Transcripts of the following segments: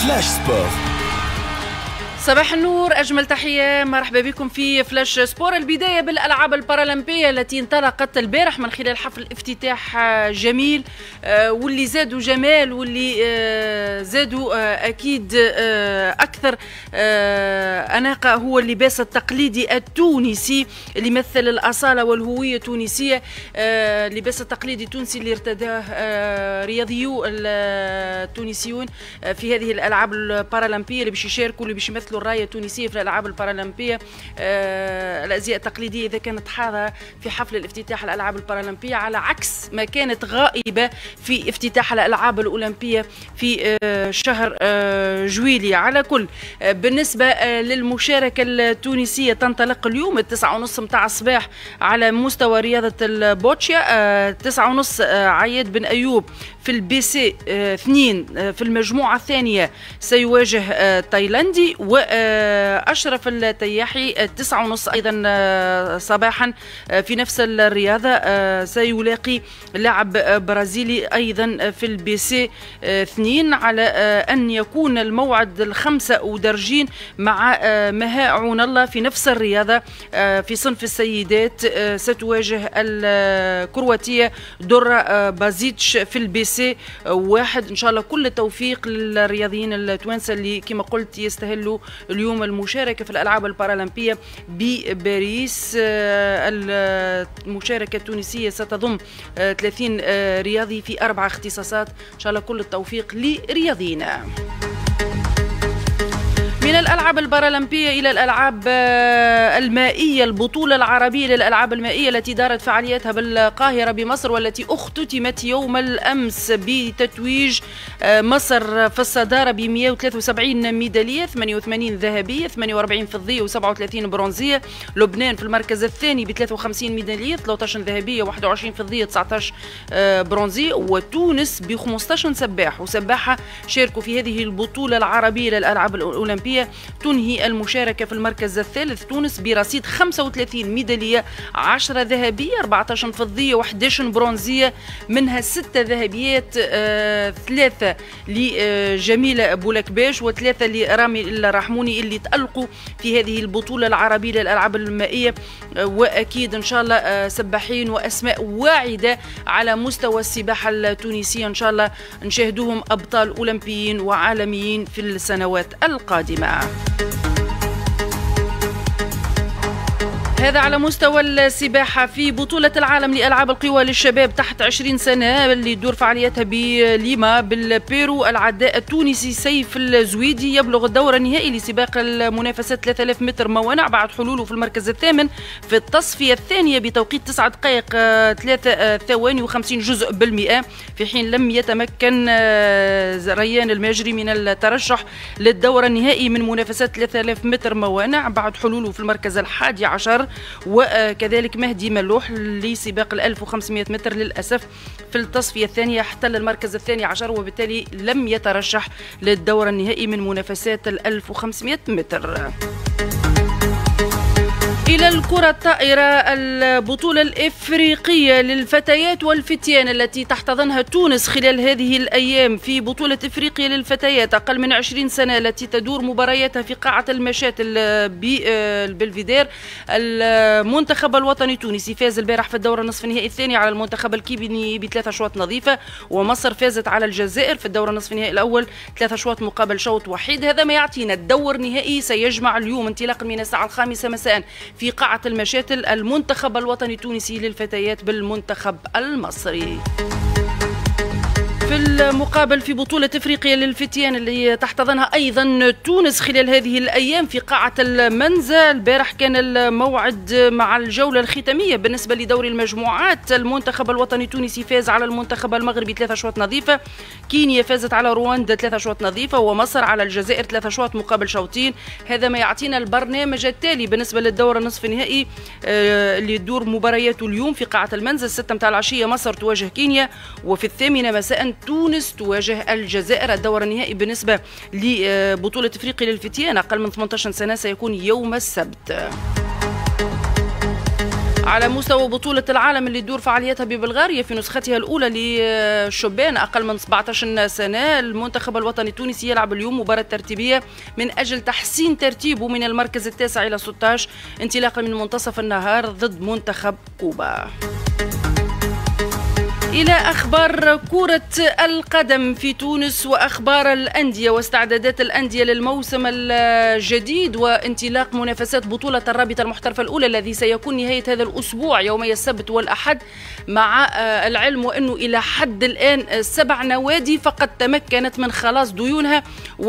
فلاش سبور. صباح النور، أجمل تحية، مرحبا بكم في فلاش سبور. البداية بالألعاب البارالمبية التي انطلقت البارح من خلال حفل افتتاح جميل، واللي زادوا جمال، واللي زادوا أكيد أكثر أناقة. هو اللباس التقليدي التونسي اللي يمثل الأصالة والهوية التونسية. اللباس التقليدي التونسي اللي ارتداه رياضيو التونسيون في هذه الألعاب البارالمبية اللي باش يشاركوا، اللي باش يمثلوا الرايه التونسيه في الالعاب البارالمبيه. الازياء التقليديه اذا كانت حاضره في حفل الافتتاح الالعاب البارالمبيه، على عكس ما كانت غائبه في افتتاح الالعاب الاولمبيه في شهر جويلية. على كل، بالنسبه للمشاركه التونسيه تنطلق اليوم 9:30 متاع الصباح على مستوى رياضه البوتشيا. 9:30 عياد بن ايوب في البي سي 2 في المجموعه الثانيه سيواجه تايلاندي، وأشرف التياحي 9:30 أيضا صباحا في نفس الرياضة سيلاقي لاعب برازيلي أيضا في البي سي 2. على أن يكون الموعد الخمسة ودرجين مع مها عون الله في نفس الرياضة في صنف السيدات، ستواجه الكرواتية دورا بازيتش في البي سي 1. إن شاء الله كل التوفيق للرياضيين التوانسة اللي كما قلت يستهلوا اليوم المشاركة في الألعاب البارالمبية بباريس. المشاركة التونسية ستضم 30 رياضي في 4 اختصاصات. إن شاء الله كل التوفيق لرياضينا. من الألعاب البارالمبية إلى الألعاب المائية، البطولة العربية للألعاب المائية التي دارت فعالياتها بالقاهرة بمصر، والتي اختتمت يوم الأمس بتتويج مصر في الصدارة ب 173 ميدالية، 88 ذهبية، 48 فضية و37 برونزية. لبنان في المركز الثاني ب 53 ميدالية، 13 ذهبية، 21 فضية، 19 برونزية. وتونس ب 15 سباح وسباحة شاركوا في هذه البطولة العربية للألعاب الأولمبية. تنهي المشاركة في المركز الثالث تونس برصيد 35 ميدالية، 10 ذهبية، 14 فضية، و11 برونزية، منها 6 ذهبيات، 3 لجميلة بولكباش و3 لرامي الرحموني اللي تألقوا في هذه البطولة العربية للألعاب المائية. وأكيد إن شاء الله سباحين وأسماء واعدة على مستوى السباحة التونسية، إن شاء الله نشاهدوهم أبطال أولمبيين وعالميين في السنوات القادمة. هذا على مستوى السباحة. في بطولة العالم لألعاب القوى للشباب تحت 20 سنة اللي تدور فعالياتها بليما بالبيرو، العداء التونسي سيف الزويدي يبلغ الدور النهائي لسباق المنافسات 3000 متر موانع بعد حلوله في المركز الثامن في التصفية الثانية بتوقيت 9 دقائق 3 ثواني و50 جزء بالمئة، في حين لم يتمكن ريان الماجري من الترشح للدور النهائي من منافسات 3000 متر موانع بعد حلوله في المركز 11. وكذلك مهدي ملوح لسباق 1500 متر للأسف في التصفية الثانية احتل المركز الثاني عشر، وبالتالي لم يترشح للدور النهائي من منافسات 1500 متر. إلى الكرة الطائرة، البطولة الإفريقية للفتيات والفتيان التي تحتضنها تونس خلال هذه الأيام في بطولة إفريقيا للفتيات أقل من 20 سنة التي تدور مبارياتها في قاعة المشاتل بالبلفيدير. المنتخب الوطني التونسي فاز البارح في الدور النصف النهائي الثاني على المنتخب الكيبيني ب3 أشواط نظيفة، ومصر فازت على الجزائر في الدور النصف النهائي الأول 3 أشواط مقابل شوط وحيد. هذا ما يعطينا الدور النهائي سيجمع اليوم انطلاقا من الساعة 5 مساء في قاعة المشاتل المنتخب الوطني التونسي للفتيات بالمنتخب المصري. في المقابل في بطولة إفريقيا للفتيان اللي تحتضنها أيضا تونس خلال هذه الأيام في قاعة المنزة، البارح كان الموعد مع الجولة الختامية بالنسبة لدور المجموعات. المنتخب الوطني التونسي فاز على المنتخب المغربي 3 أشواط نظيفة، كينيا فازت على رواندا 3 أشواط نظيفة، ومصر على الجزائر 3 أشواط مقابل شوطين. هذا ما يعطينا البرنامج التالي بالنسبة للدور النصف النهائي اللي يدور مبارياته اليوم في قاعة المنزة. 6 متاع العشية مصر تواجه كينيا، وفي 8 مساء تونس تواجه الجزائر. الدور النهائي بالنسبة لبطولة إفريقيا للفتيان أقل من 18 سنة سيكون يوم السبت. على مستوى بطولة العالم اللي تدور فعالياتها ببلغاريا في نسختها الأولى للشبان أقل من 17 سنة، المنتخب الوطني التونسي يلعب اليوم مباراة ترتيبية من أجل تحسين ترتيبه من المركز التاسع إلى 16 انطلاقا من منتصف النهار ضد منتخب كوبا. إلى أخبار كرة القدم في تونس وأخبار الأندية واستعدادات الأندية للموسم الجديد وانطلاق منافسات بطولة الرابطة المحترفة الأولى الذي سيكون نهاية هذا الأسبوع يومي السبت والأحد، مع العلم وأنه إلى حد الآن 7 نوادي فقط تمكنت من خلاص ديونها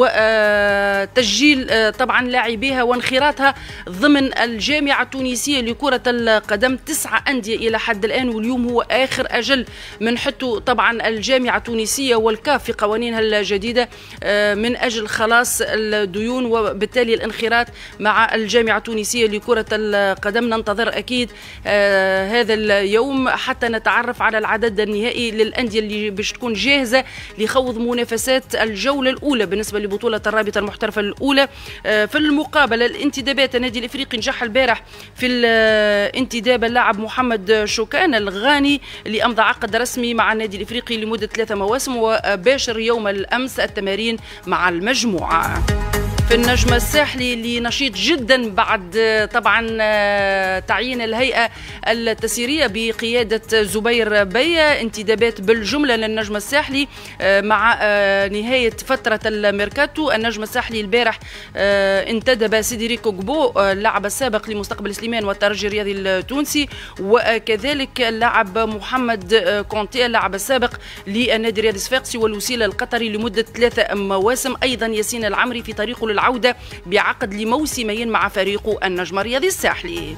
وتسجيل طبعا لاعبيها وانخراطها ضمن الجامعة التونسية لكرة القدم. 9 أندية إلى حد الآن، واليوم هو آخر أجل من حتى طبعا الجامعة التونسية والكاف في قوانينها الجديدة من أجل خلاص الديون وبالتالي الانخراط مع الجامعة التونسية لكرة القدم. ننتظر أكيد هذا اليوم حتى نتعرف على العدد النهائي للأندية اللي باش تكون جاهزة لخوض منافسات الجولة الأولى بالنسبة لبطولة الرابطة المحترفة الأولى. في المقابلة الانتدابات، النادي الإفريقي نجح البارح في الانتداب اللاعب محمد شوكان الغاني اللي أمضى عقد رسمي مع النادي الإفريقي لمدة 3 مواسم وباشر يوم الأمس التمارين مع المجموعة. في النجم الساحلي اللي نشيط جدا بعد طبعا تعيين الهيئة التسييرية بقيادة زبير بية، انتدابات بالجملة للنجم الساحلي مع نهاية فترة الميركاتو. النجم الساحلي البارح انتدب سيدريكو جبو اللاعب السابق لمستقبل سليمان والترجي الرياضي التونسي، وكذلك اللاعب محمد كونتي اللاعب السابق للنادي الرياضي الصفاقسي والوسيلة القطري لمدة 3 مواسم. أيضا ياسين العمري في طريقه العودة بعقد لموسمين مع فريقه النجم الرياضي الساحلي.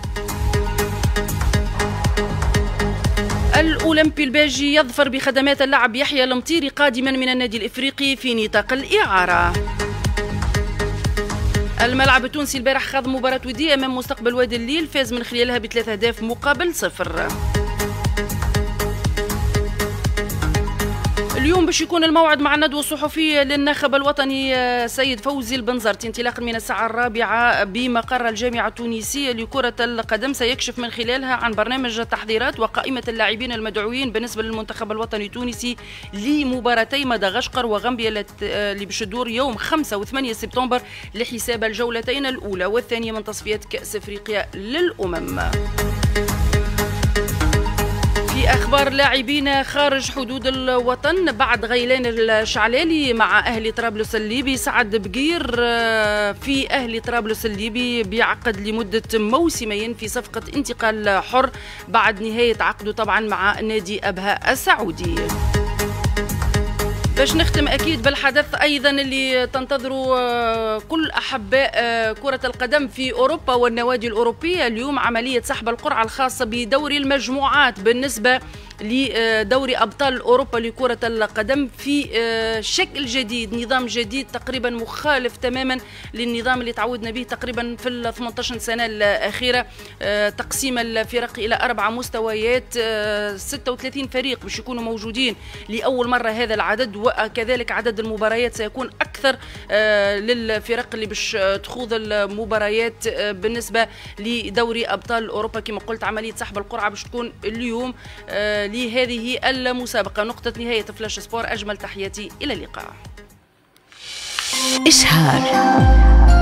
الأولمبي الباجي يظفر بخدمات اللاعب يحيى المطيري قادما من النادي الإفريقي في نطاق الإعارة. الملعب التونسي البارح خاض مباراة ودية أمام مستقبل وادي الليل، فاز من خلالها ب3 أهداف مقابل 0. اليوم باش يكون الموعد مع الندوة الصحفية للناخب الوطني سيد فوزي البنزرتي انطلاقا من الساعة 4 بمقر الجامعة التونسية لكرة القدم، سيكشف من خلالها عن برنامج التحضيرات وقائمة اللاعبين المدعوين بالنسبة للمنتخب الوطني التونسي لمباراتي مدغشقر وغامبيا اللي باش تدور يوم 5 و8 سبتمبر لحساب الجولتين الأولى والثانية من تصفيات كأس أفريقيا للأمم. في أخبار لاعبين خارج حدود الوطن، بعد غيلان الشعلالي مع أهلي طرابلس الليبي، سعد بقير في أهلي طرابلس الليبي بعقد لمدة موسمين في صفقة انتقال حر بعد نهاية عقده طبعا مع نادي أبها السعودي. باش نختم أكيد بالحدث أيضا اللي تنتظروا كل أحباء كرة القدم في أوروبا والنوادي الأوروبية، اليوم عملية سحب القرعة الخاصة بدوري المجموعات بالنسبة لدوري أبطال أوروبا لكرة القدم في شكل جديد، نظام جديد تقريبا مخالف تماما للنظام اللي تعودنا به تقريبا في 18 سنة الأخيرة. تقسيم الفرق إلى 4 مستويات، 36 فريق باش يكونوا موجودين لأول مرة هذا العدد، وكذلك عدد المباريات سيكون أكثر للفرق اللي باش تخوض المباريات بالنسبة لدوري أبطال أوروبا. كما قلت عملية سحب القرعة باش تكون اليوم لهذه المسابقة. نقطة نهاية فلاش سبور، أجمل تحياتي، إلى اللقاء. إشهار